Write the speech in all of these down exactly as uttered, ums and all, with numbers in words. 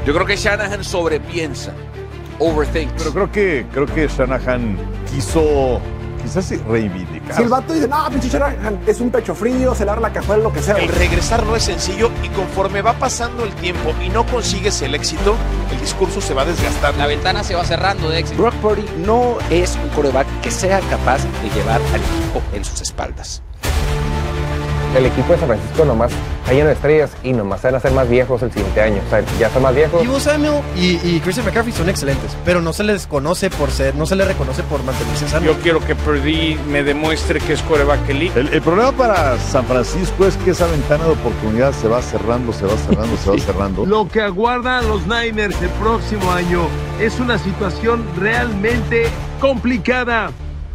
Yo creo que Shanahan sobrepiensa, overthinks. Pero creo que, creo que Shanahan quiso, quizás reivindicar. Si el vato dice, no, pinche Shanahan, es un pecho frío, se le abre la cajuela, lo que sea. El regresar no es sencillo y conforme va pasando el tiempo y no consigues el éxito, el discurso se va desgastando. La ventana se va cerrando de éxito. Brock Purdy no es un quarterback que sea capaz de llevar al equipo en sus espaldas. El equipo de San Francisco nomás está lleno de estrellas y nomás se van a hacer más viejos el siguiente año. O sea, ya son más viejos. Deebo Samuel y, y Christian McCaffrey son excelentes, pero no se les conoce por ser, no se les reconoce por mantenerse sanos. Yo quiero que Purdy me demuestre que es quarterback elite. El, el problema para San Francisco es que esa ventana de oportunidad se va cerrando, se va cerrando, se va cerrando. Lo que aguardan los Niners el próximo año es una situación realmente complicada.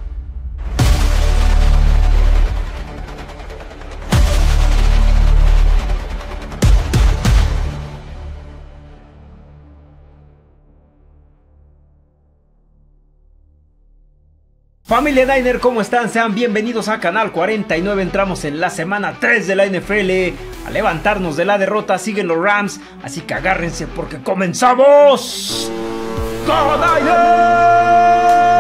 Familia Niner, ¿cómo están? Sean bienvenidos a Canal cuarenta y nueve. Entramos en la semana tres de la N F L. A levantarnos de la derrota siguen los Rams, así que agárrense porque comenzamos. ¡Go Niners!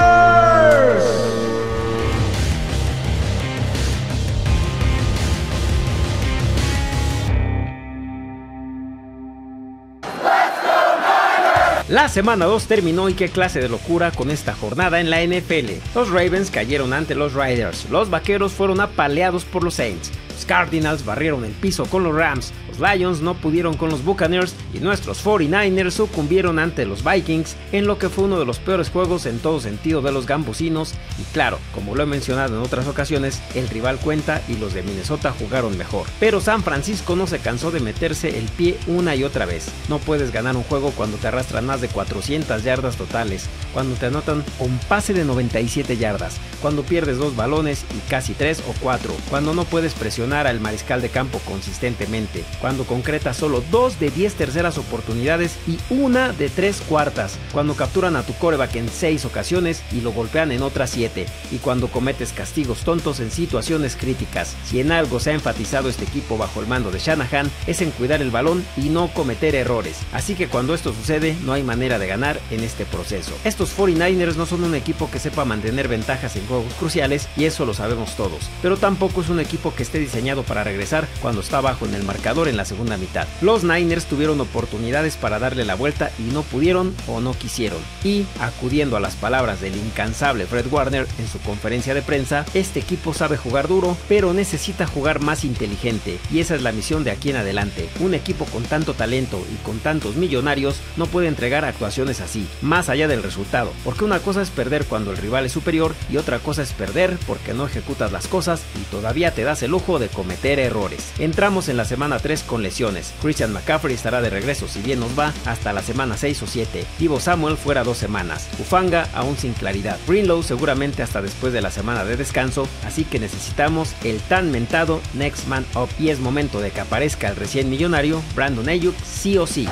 La semana dos terminó y qué clase de locura con esta jornada en la N F L. Los Ravens cayeron ante los Raiders, los Vaqueros fueron apaleados por los Saints, los Cardinals barrieron el piso con los Rams, los Lions no pudieron con los Buccaneers y nuestros cuarenta y nueve ers sucumbieron ante los Vikings en lo que fue uno de los peores juegos en todo sentido de los gambusinos. Y claro, como lo he mencionado en otras ocasiones, el rival cuenta y los de Minnesota jugaron mejor. Pero San Francisco no se cansó de meterse el pie una y otra vez. No puedes ganar un juego cuando te arrastran más de cuatrocientas yardas totales, cuando te anotan un pase de noventa y siete yardas, cuando pierdes dos balones y casi tres o cuatro, cuando no puedes presionar al mariscal de campo consistentemente, cuando concretas solo dos de diez terceras oportunidades y una de tres cuartas, cuando capturan a tu quarterback en seis ocasiones y lo golpean en otras siete, y cuando cometes castigos tontos en situaciones críticas. Si en algo se ha enfatizado este equipo bajo el mando de Shanahan es en cuidar el balón y no cometer errores, así que cuando esto sucede no hay manera de ganar en este proceso. Estos cuarenta y nueve ers no son un equipo que sepa mantener ventajas en juegos cruciales y eso lo sabemos todos, pero tampoco es un equipo que esté diseñado para regresar cuando está abajo en el marcador en la segunda mitad. Los Niners tuvieron oportunidades para darle la vuelta y no pudieron o no quisieron. Y, acudiendo a las palabras del incansable Fred Warner en su conferencia de prensa, este equipo sabe jugar duro, pero necesita jugar más inteligente, y esa es la misión de aquí en adelante. Un equipo con tanto talento y con tantos millonarios no puede entregar actuaciones así, más allá del resultado, porque una cosa es perder cuando el rival es superior y otra cosa es perder porque no ejecutas las cosas y todavía te das el lujo de cometer errores. Entramos en la semana tres con lesiones. Christian McCaffrey estará de regreso, si bien nos va, hasta la semana seis o siete. Deebo Samuel fuera dos semanas. Hufanga aún sin claridad. Greenlow seguramente hasta después de la semana de descanso, así que necesitamos el tan mentado Next Man Up y es momento de que aparezca el recién millonario Brandon Aiyuk sí o sí.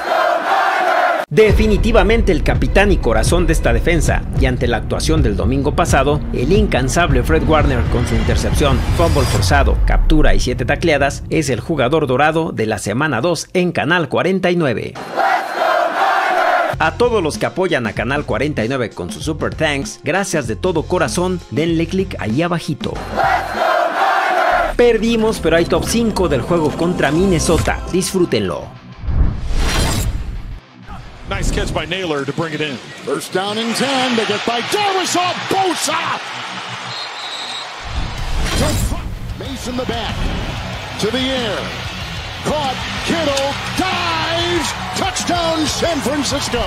Definitivamente el capitán y corazón de esta defensa, y ante la actuación del domingo pasado, el incansable Fred Warner con su intercepción, fumble forzado, captura y siete tacleadas, es el jugador dorado de la semana dos en Canal cuarenta y nueve. A todos los que apoyan a Canal cuarenta y nueve con su super thanks, gracias de todo corazón, denle click ahí abajito. Perdimos, pero hay top cinco del juego contra Minnesota, disfrútenlo. Nice catch by Naylor to bring it in. First down and ten. They get by Darrisaw Bosa. Mason the back. To the air. Caught. Kittle dives. Touchdown San Francisco.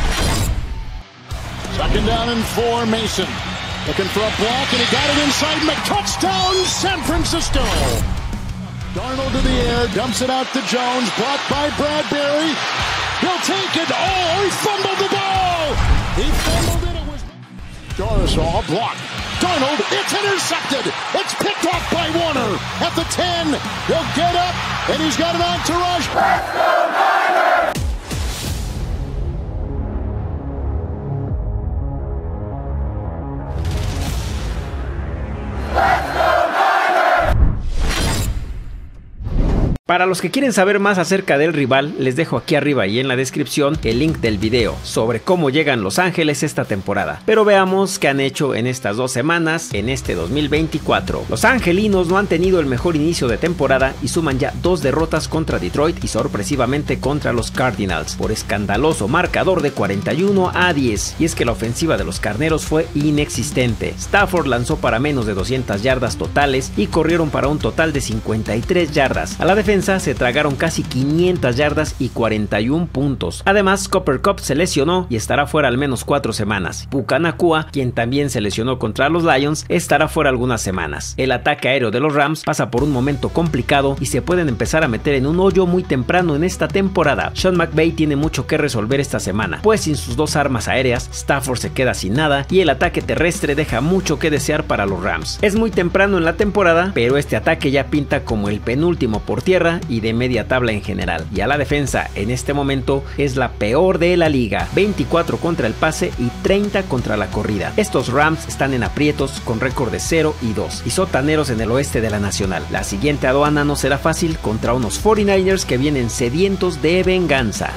Second down and four. Mason looking for a block and he got it inside. Touchdown San Francisco. Darnold to the air. Dumps it out to Jones. Blocked by Bradbury. He'll take it. Oh, he fumbled the ball. He fumbled it. It was Darrisaw blocked. Darnold, it's intercepted. It's picked off by Warner at the ten. He'll get up, and he's got an entourage. Let's go, Niners! Para los que quieren saber más acerca del rival, les dejo aquí arriba y en la descripción el link del video sobre cómo llegan Los Ángeles esta temporada. Pero veamos qué han hecho en estas dos semanas en este dos mil veinticuatro. Los angelinos no han tenido el mejor inicio de temporada y suman ya dos derrotas contra Detroit y sorpresivamente contra los Cardinals por escandaloso marcador de cuarenta y uno a diez. Y es que la ofensiva de los carneros fue inexistente. Stafford lanzó para menos de doscientas yardas totales y corrieron para un total de cincuenta y tres yardas. A la defensa se tragaron casi quinientas yardas y cuarenta y uno puntos. Además, Cooper Kupp se lesionó y estará fuera al menos cuatro semanas. Puka Nacua, quien también se lesionó contra los Lions, estará fuera algunas semanas. El ataque aéreo de los Rams pasa por un momento complicado y se pueden empezar a meter en un hoyo muy temprano en esta temporada. Sean McVay tiene mucho que resolver esta semana, pues sin sus dos armas aéreas, Stafford se queda sin nada y el ataque terrestre deja mucho que desear para los Rams. Es muy temprano en la temporada, pero este ataque ya pinta como el penúltimo por tierra y de media tabla en general, y a la defensa en este momento es la peor de la liga, veinticuatro contra el pase y treinta contra la corrida. Estos Rams están en aprietos con récord de cero y dos y sotaneros en el oeste de la nacional. La siguiente aduana no será fácil contra unos cuarenta y nueve ers que vienen sedientos de venganza.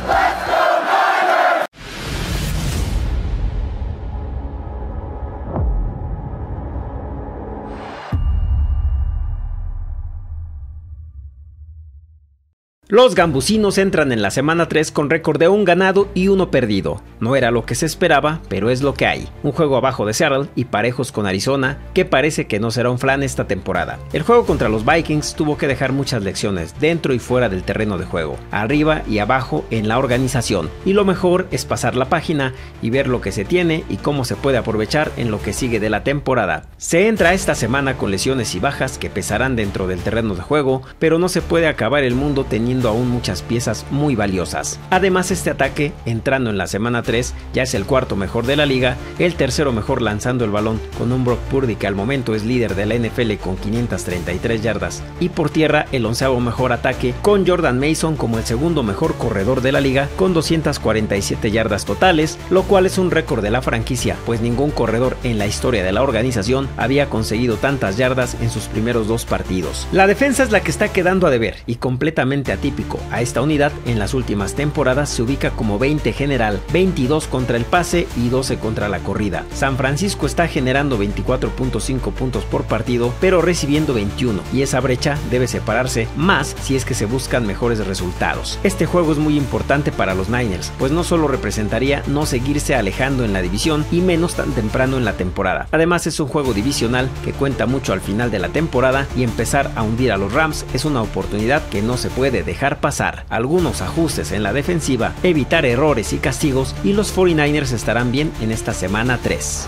Los gambusinos entran en la semana tres con récord de un ganado y uno perdido. No era lo que se esperaba, pero es lo que hay. Un juego abajo de Seattle y parejos con Arizona, que parece que no será un flan esta temporada. El juego contra los Vikings tuvo que dejar muchas lecciones dentro y fuera del terreno de juego, arriba y abajo en la organización. Y lo mejor es pasar la página y ver lo que se tiene y cómo se puede aprovechar en lo que sigue de la temporada. Se entra esta semana con lesiones y bajas que pesarán dentro del terreno de juego, pero no se puede acabar el mundo teniendo aún muchas piezas muy valiosas. Además, este ataque, entrando en la semana tres, ya es el cuarto mejor de la liga, el tercero mejor lanzando el balón, con un Brock Purdy que al momento es líder de la N F L con quinientas treinta y tres yardas, y por tierra el onceavo mejor ataque, con Jordan Mason como el segundo mejor corredor de la liga, con doscientas cuarenta y siete yardas totales, lo cual es un récord de la franquicia, pues ningún corredor en la historia de la organización había conseguido tantas yardas en sus primeros dos partidos. La defensa es la que está quedando a deber y completamente atípico. A esta unidad en las últimas temporadas se ubica como veinte general, veintidós contra el pase y doce contra la corrida. San Francisco está generando veinticuatro punto cinco puntos por partido, pero recibiendo veintiuno, y esa brecha debe separarse más si es que se buscan mejores resultados. Este juego es muy importante para los Niners, pues no solo representaría no seguirse alejando en la división y menos tan temprano en la temporada. Además, es un juego divisional que cuenta mucho al final de la temporada y empezar a hundir a los Rams es una oportunidad que no se puede dejar pasar. Algunos ajustes en la defensiva, evitar errores y castigos, y los cuarenta y nueve ers estarán bien en esta semana tres.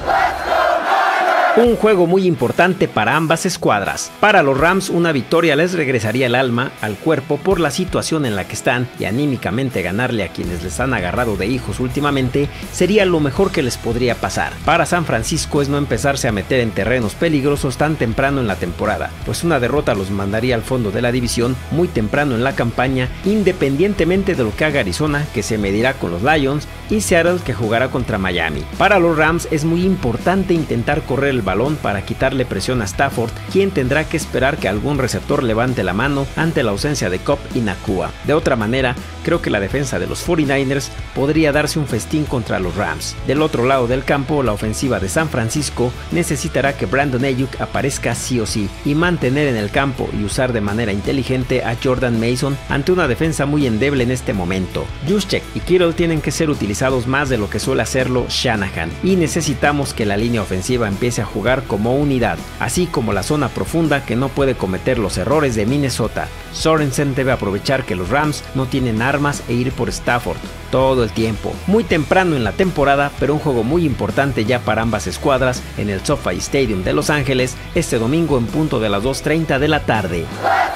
Un juego muy importante para ambas escuadras. Para los Rams, una victoria les regresaría el alma al cuerpo por la situación en la que están, y anímicamente ganarle a quienes les han agarrado de hijos últimamente sería lo mejor que les podría pasar. Para San Francisco es no empezarse a meter en terrenos peligrosos tan temprano en la temporada, pues una derrota los mandaría al fondo de la división muy temprano en la campaña, independientemente de lo que haga Arizona, que se medirá con los Lions, y Seattle, que jugará contra Miami. Para los Rams es muy importante intentar correr el balón para quitarle presión a Stafford, quien tendrá que esperar que algún receptor levante la mano ante la ausencia de Kupp y Nacua. De otra manera, creo que la defensa de los cuarenta y nueve ers podría darse un festín contra los Rams. Del otro lado del campo, la ofensiva de San Francisco necesitará que Brandon Aiyuk aparezca sí o sí y mantener en el campo y usar de manera inteligente a Jordan Mason ante una defensa muy endeble en este momento. Juszczyk y Kittle tienen que ser utilizados más de lo que suele hacerlo Shanahan, y necesitamos que la línea ofensiva empiece a jugar como unidad, así como la zona profunda que no puede cometer los errores de Minnesota. Sorensen debe aprovechar que los Rams no tienen armas e ir por Stafford todo el tiempo. Muy temprano en la temporada, pero un juego muy importante ya para ambas escuadras en el SoFi Stadium de Los Ángeles este domingo en punto de las dos treinta de la tarde.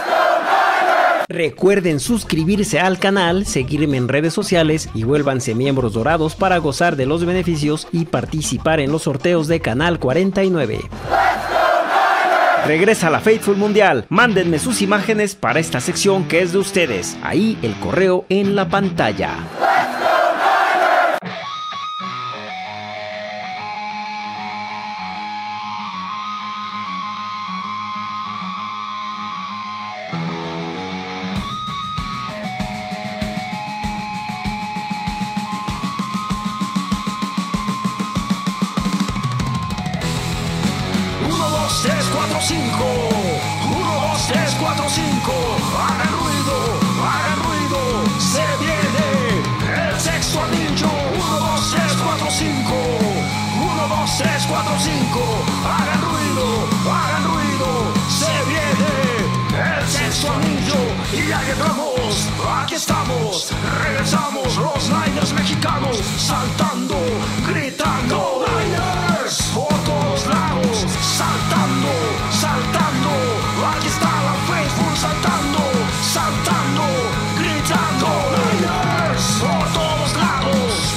Recuerden suscribirse al canal, seguirme en redes sociales y vuélvanse miembros dorados para gozar de los beneficios y participar en los sorteos de Canal cuarenta y nueve. Regresa la Faithful Mundial. Mándenme sus imágenes para esta sección que es de ustedes. Ahí el correo en la pantalla. aquí estamos, regresamos, los Niners mexicanos, saltando, gritando, Niners, por todos lados, saltando, saltando, aquí está la Faithful, saltando, saltando, gritando, Niners, por todos lados.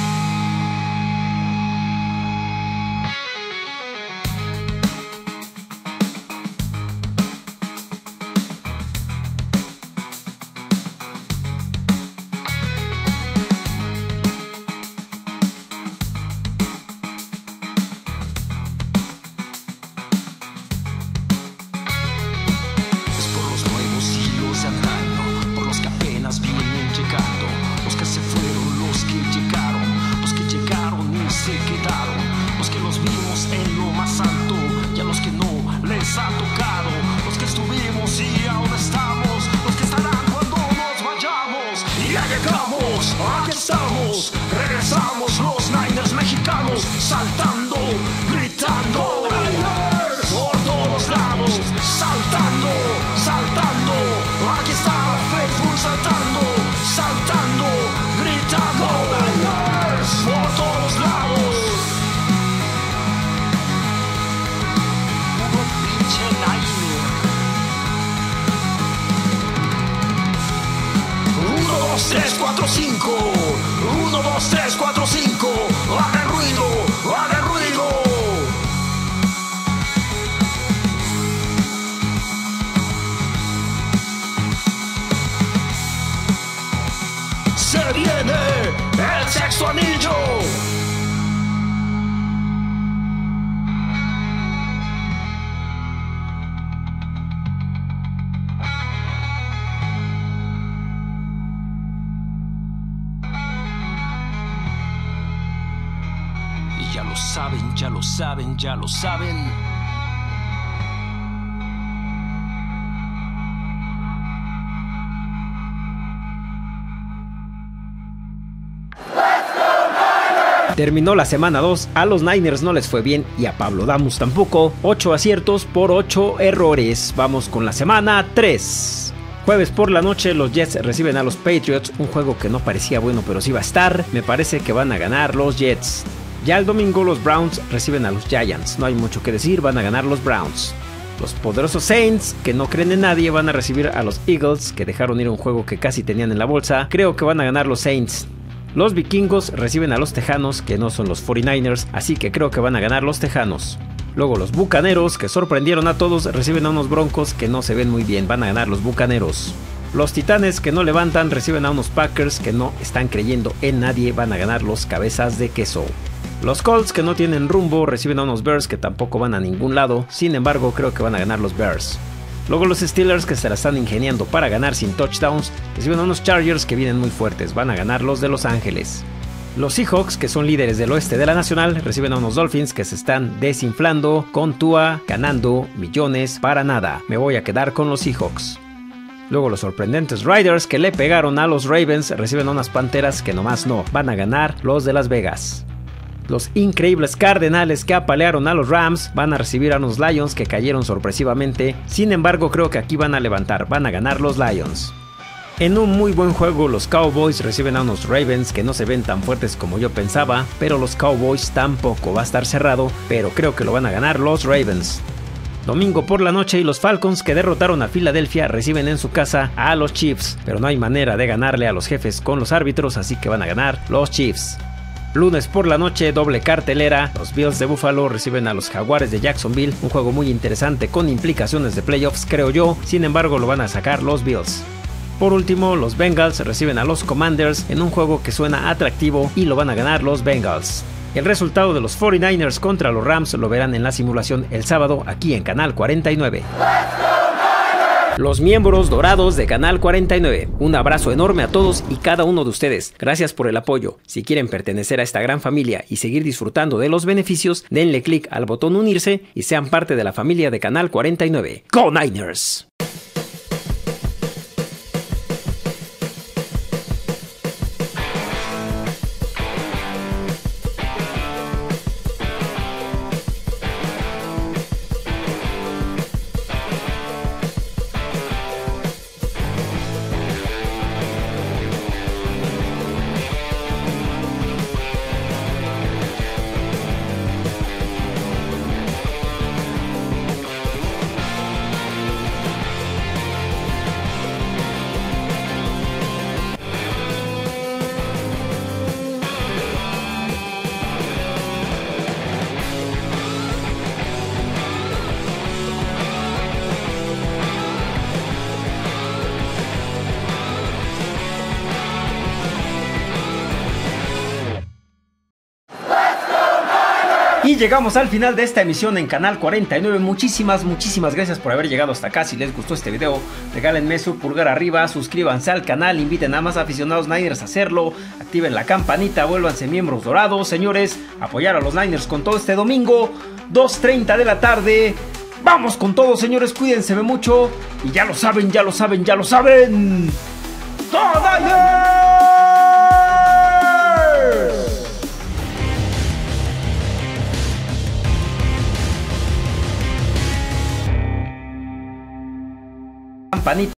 Aquí estamos, regresamos, los Niners mexicanos, saltando, gritando, Niners, por todos lados, saltando, saltando, aquí está la Faithful, saltando, saltando, gritando, Niners, por todos lados. Puro pinche Niner. uno, dos, tres, cuatro, cinco. uno, dos, tres, cuatro, cinco. Hagan ruido, hagan ruido. Se viene el sexto anillo. Ya lo saben, ya lo saben, ya lo saben. Terminó la semana dos, a los Niners no les fue bien y a Pablo Damus tampoco. ocho aciertos por ocho errores. Vamos con la semana tres. Jueves por la noche los Jets reciben a los Patriots, un juego que no parecía bueno pero sí va a estar. Me parece que van a ganar los Jets. Ya el domingo los Browns reciben a los Giants, no hay mucho que decir, van a ganar los Browns. Los poderosos Saints, que no creen en nadie, van a recibir a los Eagles, que dejaron ir un juego que casi tenían en la bolsa. Creo que van a ganar los Saints. Los Vikingos reciben a los Tejanos, que no son los cuarenta y nueve ers, así que creo que van a ganar los Tejanos. Luego los Bucaneros, que sorprendieron a todos, reciben a unos Broncos que no se ven muy bien, van a ganar los Bucaneros. Los Titanes, que no levantan, reciben a unos Packers que no están creyendo en nadie, van a ganar los Cabezas de Queso. Los Colts, que no tienen rumbo, reciben a unos Bears que tampoco van a ningún lado, sin embargo creo que van a ganar los Bears. Luego los Steelers, que se la están ingeniando para ganar sin touchdowns, reciben a unos Chargers que vienen muy fuertes, van a ganar los de Los Ángeles. Los Seahawks, que son líderes del oeste de la Nacional, reciben a unos Dolphins que se están desinflando, con Tua ganando millones para nada. Me voy a quedar con los Seahawks. Luego los sorprendentes Riders, que le pegaron a los Ravens, reciben a unas Panteras que nomás no, van a ganar los de Las Vegas. Los increíbles Cardenales, que apalearon a los Rams, van a recibir a unos Lions que cayeron sorpresivamente. Sin embargo, creo que aquí van a levantar, van a ganar los Lions. En un muy buen juego, los Cowboys reciben a unos Ravens que no se ven tan fuertes como yo pensaba, pero los Cowboys tampoco, va a estar cerrado, pero creo que lo van a ganar los Ravens. Domingo por la noche y los Falcons, que derrotaron a Filadelfia, reciben en su casa a los Chiefs, pero no hay manera de ganarle a los Jefes con los árbitros, así que van a ganar los Chiefs. Lunes por la noche, doble cartelera, los Bills de Buffalo reciben a los Jaguares de Jacksonville, un juego muy interesante con implicaciones de playoffs creo yo, sin embargo lo van a sacar los Bills. Por último, los Bengals reciben a los Commanders en un juego que suena atractivo y lo van a ganar los Bengals. El resultado de los cuarenta y nueve ers contra los Rams lo verán en la simulación el sábado aquí en Canal cuarenta y nueve. Los miembros dorados de Canal cuarenta y nueve. Un abrazo enorme a todos y cada uno de ustedes. Gracias por el apoyo. Si quieren pertenecer a esta gran familia y seguir disfrutando de los beneficios, denle clic al botón unirse y sean parte de la familia de Canal cuarenta y nueve. ¡Go Niners! Y llegamos al final de esta emisión en Canal cuarenta y nueve. Muchísimas, muchísimas gracias por haber llegado hasta acá. Si les gustó este video, regálenme su pulgar arriba, suscríbanse al canal, inviten a más aficionados Niners a hacerlo, activen la campanita, vuélvanse miembros dorados. Señores, apoyar a los Niners con todo este domingo, dos treinta de la tarde. Vamos con todo, señores, cuídense mucho. Y ya lo saben, ya lo saben, ya lo saben. ¡Toda campanita!